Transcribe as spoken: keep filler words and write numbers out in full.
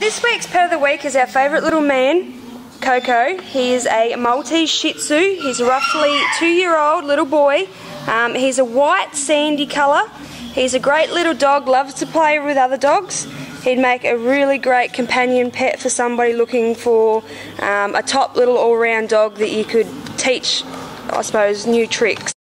this week's pet of the week is our favourite little man, Coco. He is a Maltese Shih Tzu. He's a roughly two-year-old little boy. Um, he's a white sandy colour. He's a great little dog, loves to play with other dogs. He'd make a really great companion pet for somebody looking for um, a top little all-round dog that you could teach, I suppose, new tricks.